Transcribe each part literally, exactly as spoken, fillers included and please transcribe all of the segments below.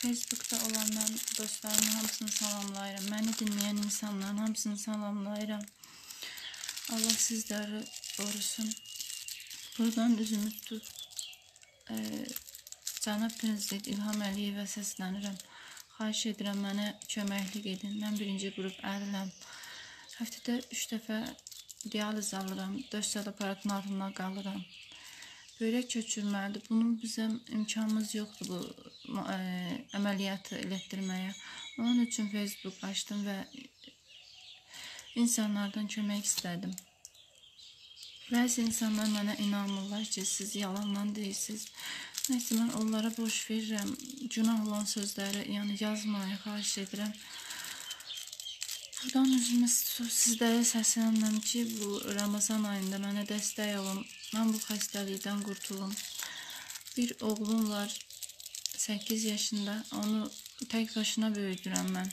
Facebookda olan mən dostlarımın hamısını salamlayıram. Məni dinləyən insanların hamısını salamlayıram. Allah sizləri qorusun. Buradan üzümü tutub e, cənab prezident İlham Əliyevə səslənirəm. Xahiş edirəm, mənə köməklik edin. Mən birinci qrup əriləm. Həftədə üç dəfə dializ alıram. dörd saat aparatın altında qalıram. Börək köçürməlidir. Bunun bizə imkanımız yoxdur bu e, əməliyyatı elətdirməyə. Onun üçün Facebook açdım və insanlardan kömək istədim. Bəzi insanlar mənə inanmırlar ki, siz yalandan deyirsiniz. Nəysə, mən onlara boş verirəm. Günah olan sözləri yəni yazmayı xahiş edirəm. Buradan üzümə sizlərə səslənirəm ki, bu Ramazan ayında mənə dəstək olun. Mən bu xəstəlikdən qurtulum. Bir oğlum var, səkkiz yaşında. Onu tək başına böyüdürəm mən.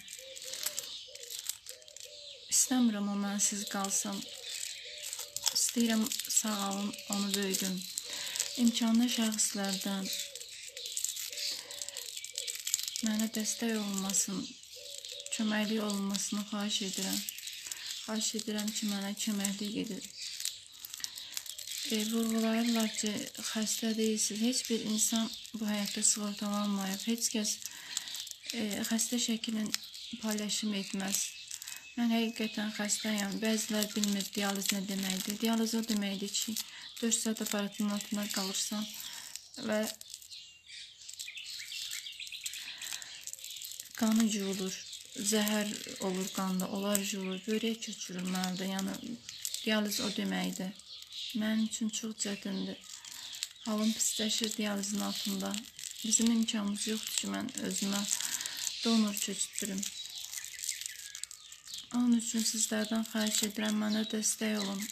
İstəmirəm o mənsiz qalsın. İstəyirəm sağalım, onu böyüdüm. İmkanlı şəxslərdən mənə dəstək olmasın, köməklik olunmasını xahiş edirəm. Xahiş edirəm ki, mənə köməklik edin. E, vurğulayırlar ki, xəstə deyilsiniz. Heç bir insan bu həyatda sığortalanmayıb. Heç kəs e, xəstə şəklini paylaşım etməz. Mən həqiqətən xəstəyəm. Bəzilər bilmir dializ nə deməkdir. Dializ o deməkdir ki, dörd saat aparatının altında qalırsan və qanı yuyulur, zəhər olur qanda, onlar yuyulur, börək köçürülməlidir. Yəni, dializ o deməkdir. Mənim üçün çox çətindir. Halım pisləşir dializin altında. Bizim imkanımız yoxdur ki, mən özümə donor köçürüm. Onun üçün sizlərdən xahiş edirəm, mənə dəstək olun.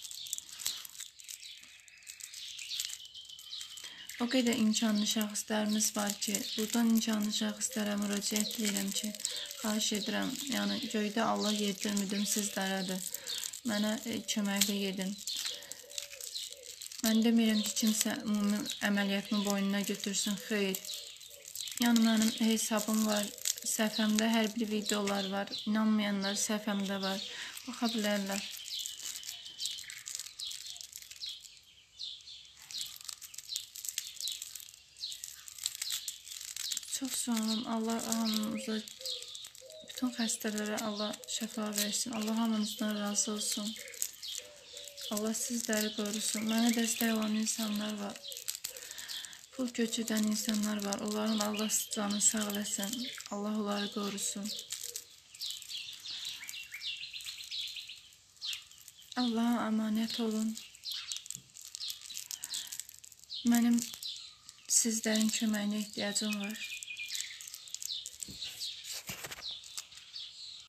O qədər imkanlı şəxslərimiz var ki, buradan imkanlı şəxslərə müraciət edirəm ki, xahiş edirəm, yəni göydə Allah yetirmədim sizlərədir. Mənə e, köməklik edin. Mən demirəm ki, kimsə ümumi əməliyyatımı boynuna götürsün, xeyr. Yəni, mənim hesabım var, səhifəmdə hər bir videolar var, inanmayanlar səhifəmdə var, baxa bilərlər. Çox sağ olun, Allah hamımıza, bütün xəstələrə Allah şəfa versin, Allah hamımızdan razı olsun. Allah sizləri qorusun. Mənə dəstək olan insanlar var. Pul köçüdən insanlar var. Onların Allah canı sağ eləsin. Allah onları qorusun. Allah'a əmanət olun. Mənim sizlərin köməyinə ehtiyacım var.